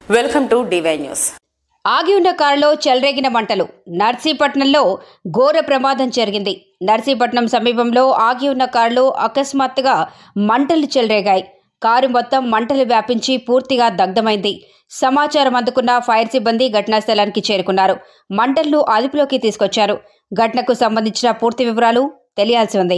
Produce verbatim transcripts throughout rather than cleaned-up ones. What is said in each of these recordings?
Welcome to DY news. ఆగి ఉన్న కారులో చెలరేగిన మంటలు. నర్సీపట్నంలో ఘోర ప్రమాదం జరిగింది. నర్సీపట్నం సమీపంలో ఆగి ఉన్న కారులో అకస్మాత్తుగా మంటలు చెలరేగాయి. కారు మొత్తం మంటలు వ్యాపించి పూర్తిగా దగ్ధమైంది. సమాచారం అందుకున్న ఫైర్ సిబ్బంది ఘటనా స్థలానికి చేరుకున్నారు. మంటలను అదుపులోకి తీసుకొచ్చారు. ఘటనకు సంబంధించిన పూర్తి వివరాలు తెలియాల్సి ఉంది.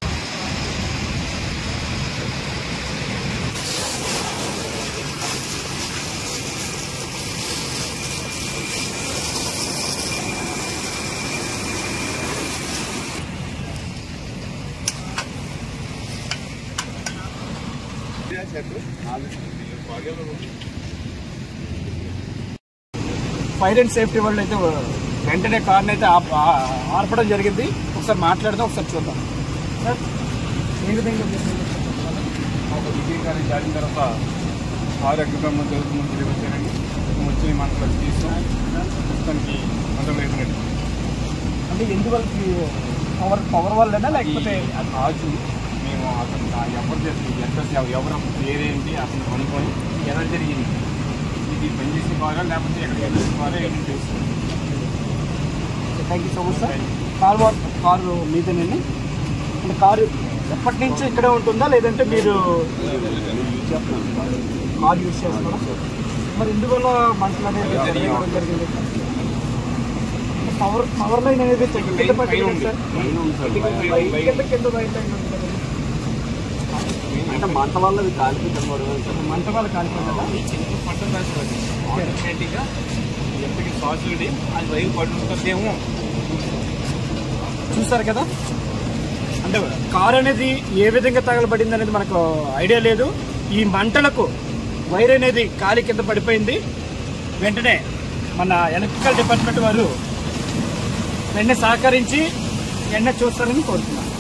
ఫైర్ అండ్ సేఫ్టీ వాళ్ళు అయితే వెంటనే కార్ని అయితే ఆర్పడం జరిగింది. ఒకసారి మాట్లాడదాం, ఒకసారి చూద్దాం. సార్, ఏ విధంగా ఒక విజయ్ గారి జారిన తర్వాత ఆరు అగ్నిబ్రహ్మం జరుగుతుంది వచ్చారండి. వచ్చి మనకు తీసాం. ప్రస్తుతానికి మంటలు వేసినట్టు అంటే ఎందువల్ల పవర్ పవర్ వల్లనా లేకపోతే రాజు మేము అతను ఎవరు చేసి ఎక్కడ ఎవరు పేరేంటి అతను అనుకోని ఎలా జరిగింది, ఇది పనిచేసే కారా లేకపోతే ఎక్కడ వెళ్ళేసి కారా ఏంటి తెలుస్తుంది. Thank you so much sir. Car car మీదేనండి. అంటే కారు ఎప్పటి నుంచి ఇక్కడే ఉంటుందా లేదంటే మీరు కారు యూజ్ చేస్తున్నారా? మరి ఎందువల్ల మంటలు అనేది జరిగింది? పవర్ పవర్ లైన్ అనేది కింద పట్టింది సార్. కింద రైట్ లైన్ అంటే మంట వల్ల అది కాలిపోతుంది. మంట వల్ల కాలిపోతుందా? పంట రాసుకోండి ఆటోమేటిక్గా ఎప్పటికీ సాచుడి అది వైపు పడుతుందేమో. చూసారు కదా, అంటే కారు అనేది ఏ విధంగా తగలబడింది అనేది మనకు ఐడియా లేదు. ఈ మంటలకు వైర్ అనేది కాలి కింద పడిపోయింది. వెంటనే మన ఎలక్ట్రికల్ డిపార్ట్మెంట్ వారు వెంటనే సహకరించి వెంటనే చూస్తారని కోరుతున్నాను.